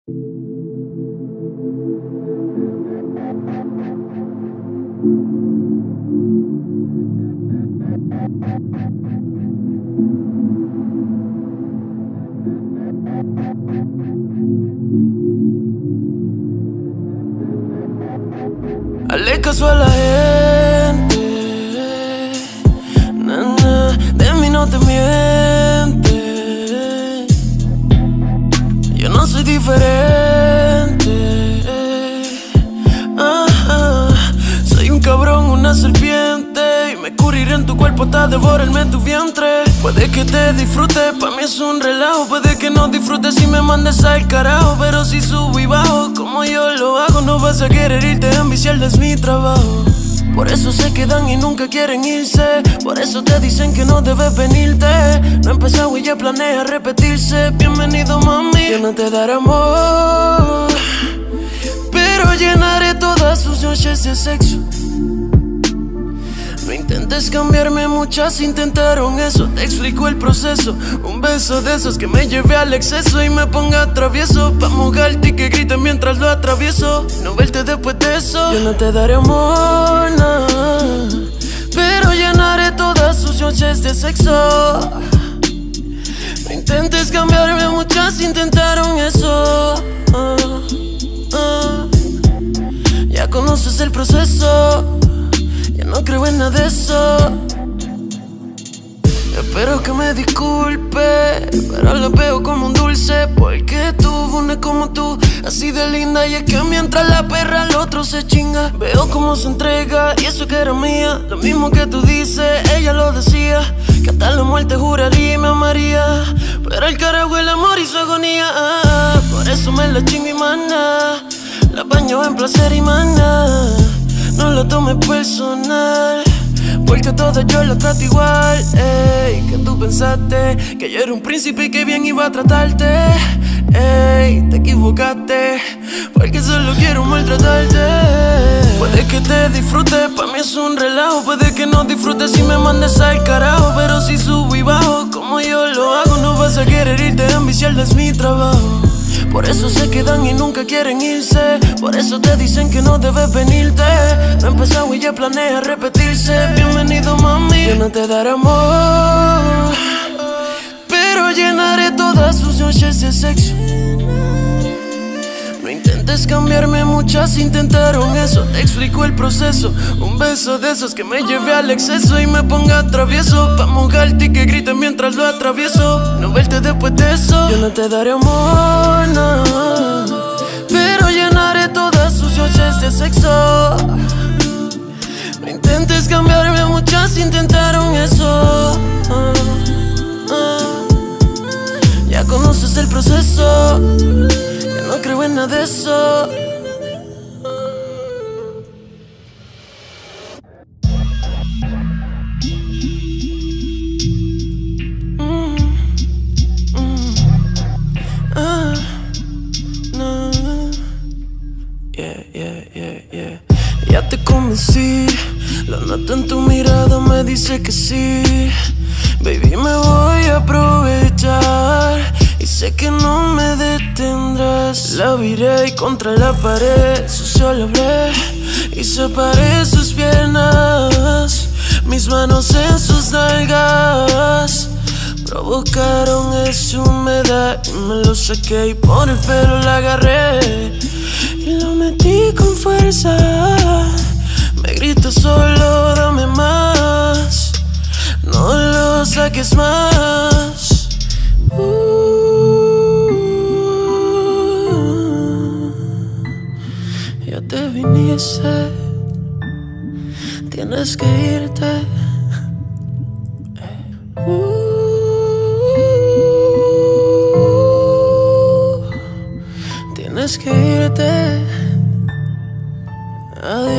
Hazle caso a la gente, nana, de mí no te mientes. Yo no soy diferente, soy un cabrón, una serpiente, y me curriré en tu cuerpo hasta devorarme en tu vientre. Puede que te disfrutes, pa' mí es un relajo. Puede que no disfrutes si me mandes al carajo, pero si subo y bajo como yo lo hago, no vas a querer irte a enviciar, es mi trabajo. Por eso se quedan y nunca quieren irse, por eso te dicen que no debes venirte. No he empezado y ya planea repetirse. Bienvenido, mami, yo no te daré amor, pero llenaré todas sus noches de sexo. No intentes cambiarme, muchas intentaron eso. Te explico el proceso. Un beso de esos que me lleve al exceso y me ponga travieso, pa' mojarte y que griten mientras lo atravieso. No verte después de eso. Yo no te daré amor, no, pero llenaré todas sus noches de sexo. No intentes cambiarme, muchas intentaron eso. Ya conoces el proceso. No creo en nada de eso. Espero que me disculpe, pero la veo como un dulce, porque tú, una es como tú, así de linda. Y es que mientras la perra al otro se chinga, veo cómo se entrega, y eso que era mía. Lo mismo que tú dices, ella lo decía, que hasta la muerte juraría y me amaría. Pero el carajo, el amor y su agonía, por eso me la chingo y mana. La baño en placer y mana. No lo tomes personal, porque a todas yo la trato igual. Ey, que tú pensaste que yo era un príncipe y que bien iba a tratarte. Ey, te equivocaste, porque solo quiero maltratarte. Puede que te disfrutes, pa' mí es un relajo. Puede que no disfrutes si me mandes al carajo, pero si subo y bajo como yo lo hago, no vas a querer irte a enviciar, es mi trabajo. Por eso se quedan y nunca quieren irse, por eso te dicen que no debes venirte. No he empezado y ya planea repetirse. Bienvenido, mami, yo no te daré amor, pero llenaré todas sus noches de sexo. No intentes cambiarme, muchas intentaron eso. Te explico el proceso. Un beso de esos que me lleve al exceso y me ponga travieso, pa' mojarte y que griten mientras lo atravieso. No verte después de eso. Yo no te daré amor, no, pero llenaré todas sus noches de sexo. No intentes cambiarme, muchas intentaron eso. Ya conoces el proceso. No creo en nada de eso. No. Yeah. Ya te convencí, la nota en tu mirada me dice que sí. Baby, me voy a aprovechar y sé que no me detendrás. La viré contra la pared, sucio la hablé y separé sus piernas. Mis manos en sus nalgas provocaron esa humedad y me lo saqué y por el pelo la agarré y lo metí con fuerza. Me grito solo, dame más, no lo saques más. Ya te viniste, tienes que irte. Tienes que irte. Adiós.